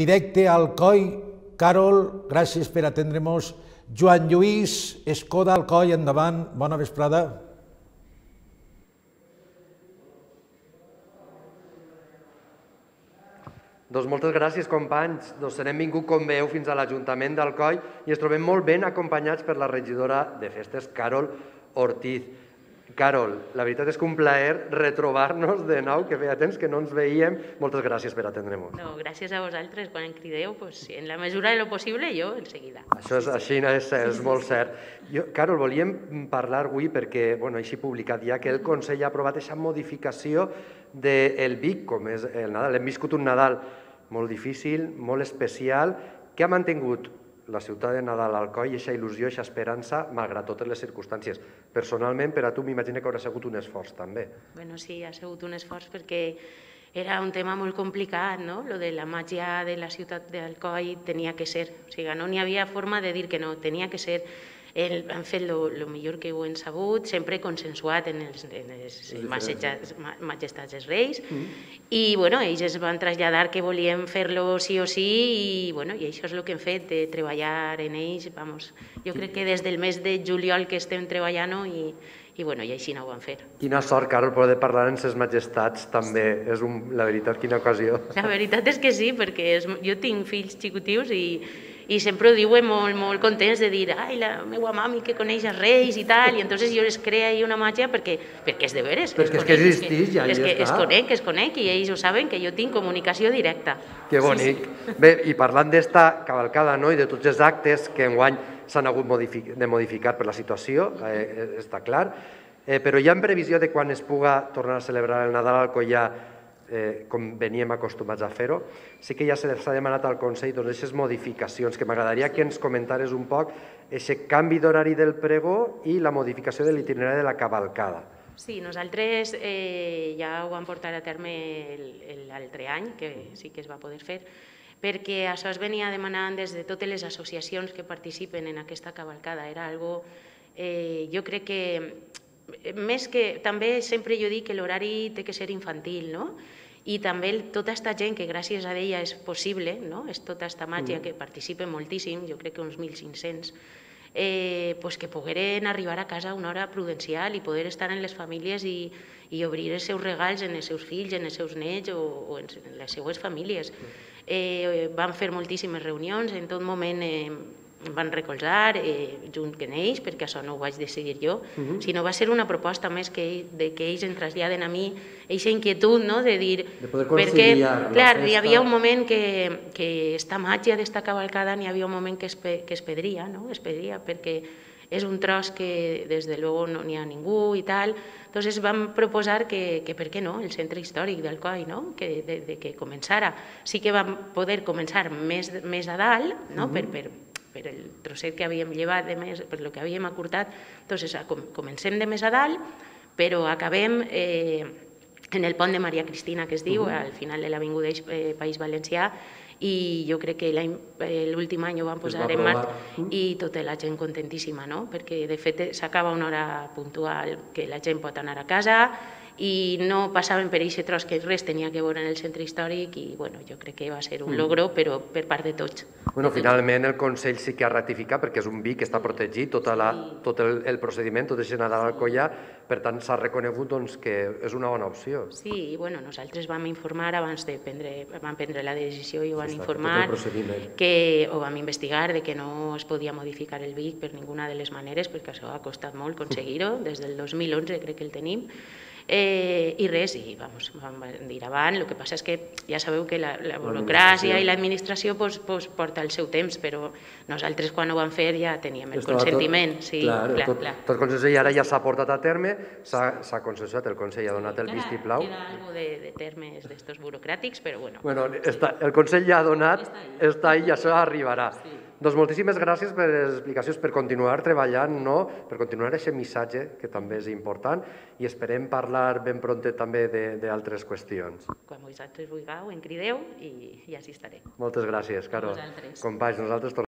directe al COI. Carol, gràcies per atendre-nos. Joan Lluís, Escoda al COI, endavant, bona vesprada. Doncs moltes gràcies, companys. Hem vingut, com veieu, fins a l'Ajuntament d'Alcoi i ens trobem molt ben acompanyats per la regidora de Festes, Carol Ortiz. Carol, la veritat és que un plaer retrobar-nos de nou, que feia temps que no ens veiem. Moltes gràcies per atendre-nos. No, gràcies a vosaltres. Quan em crideu, en la mesura de lo possible, jo en seguida. Això és així, és molt cert. Carol, volíem parlar avui perquè, així publicat ja, que el Consell ha aprovat aquesta modificació del Vic, com és el Nadal. Hem viscut un Nadal molt difícil, molt especial, que ha mantingut la ciutat de Nadal al Alcoi, aquesta il·lusió, aquesta esperança, malgrat totes les circumstàncies. Personalment, per a tu m'imagino que haurà sigut un esforç, també. Bueno, sí, ha sigut un esforç perquè era un tema molt complicat, no? Lo de la màgia de la ciutat d'Alcoi tenia que ser. O sigui, no n'hi havia forma de dir que no, tenia que ser. Han fet el millor que ho hem sabut, sempre consensuat en les majestats dels reis, i ells es van traslladar que volien fer-lo sí o sí, i això és el que hem fet, de treballar en ells. Jo crec que des del mes de juliol que estem treballant i així no ho van fer. Quina sort, Carol, poder parlar amb ses majestats també. És la veritat, quina ocasió. La veritat és que sí, perquè jo tinc fills xicutius i sempre ho diuen molt contents de dir ai, la meva mami que coneix els reis i tal, i entonces jo les crea ahí una màgia perquè és de veres. Perquè és que existeix, ja hi està. Es conec i ells ho saben, que jo tinc comunicació directa. Que bonic. Bé, i parlant d'esta cavalcada i de tots els actes que enguany s'han hagut de modificar per la situació, està clar, però hi ha previsió de quan es puga tornar a celebrar el Nadal al Alcoià com veníem acostumats a fer-ho. Sí que ja s'ha demanat al Consell aquestes modificacions, que m'agradaria que ens comentares un poc aquest canvi d'horari del pregó i la modificació de l'itinerari de la cavalcada. Sí, nosaltres ja ho vam portar a terme l'altre any, que sí que es va poder fer, perquè això es venia demanant des de totes les associacions que participen en aquesta cavalcada. Era algo, jo crec que, més que, també sempre jo dic que l'horari té que ser infantil, no? I també tota aquesta gent que gràcies a ella és possible, és tota aquesta màgia que participa moltíssim, jo crec que uns 1.500, que pogueren arribar a casa a una hora prudencial i poder estar en les famílies i obrir els seus regals en els seus fills, en els seus nets o en les seues famílies. Vam fer moltíssimes reunions, en tot moment em van recolzar junt amb ells, perquè això no ho vaig decidir jo, sinó va ser una proposta més que ells em traslladen a mi aquesta inquietud de dir... De poder conciliar. Clar, hi havia un moment que aquesta màgia d'esta cavalcada n'hi havia un moment que es perdria, perquè és un tros que des de luego no n'hi ha ningú i tal. Entonces vam proposar que per què no, el centre històric d'Alcoi, que començara. Sí que vam poder començar més a dalt, per el trosset que havíem llevat, per el que havíem acurtat. Entonces comencem de més a dalt, però acabem en el pont de Maria Cristina, que es diu, al final de l'avinguda País Valencià, i jo crec que l'últim any ho vam posar en marxa i tota la gent contentíssima, perquè de fet s'acaba una hora puntual que la gent pot anar a casa i no passaven per aquest tros que res tenia que veure en el centre històric i jo crec que va ser un logro, però per part de tots. Finalment el Consell sí que ha ratificat, perquè és un vi que està protegit, tot el procediment, tot això Nadal al Alcoià, per tant s'ha reconegut que és una bona opció. Sí, i nosaltres vam informar abans de prendre la decisió i ho vam informar, o vam investigar que no es podia modificar el Vic per ninguna de les maneres, perquè això ha costat molt aconseguir-ho, des del 2011 crec que el tenim, i res, i vam dir avant. El que passa és que ja sabeu que la burocràcia i l'administració porta el seu temps, però nosaltres quan ho vam fer ja teníem el consentiment. Tot el Consell ara ja s'ha portat a terme, s'ha consensuat, el Consell ha donat el vistiplau. Queda algo de termes d'estos burocràtics, però bueno. El Consell ja ha donat, està ahí i això arribarà. Doncs moltíssimes gràcies per les explicacions, per continuar treballant, per continuar aquest missatge, que també és important, i esperem parlar ben prompte també d'altres qüestions. Quan vosaltres vulgueu, em crideu i així estaré. Moltes gràcies, Carol. Companys, nosaltres tornem.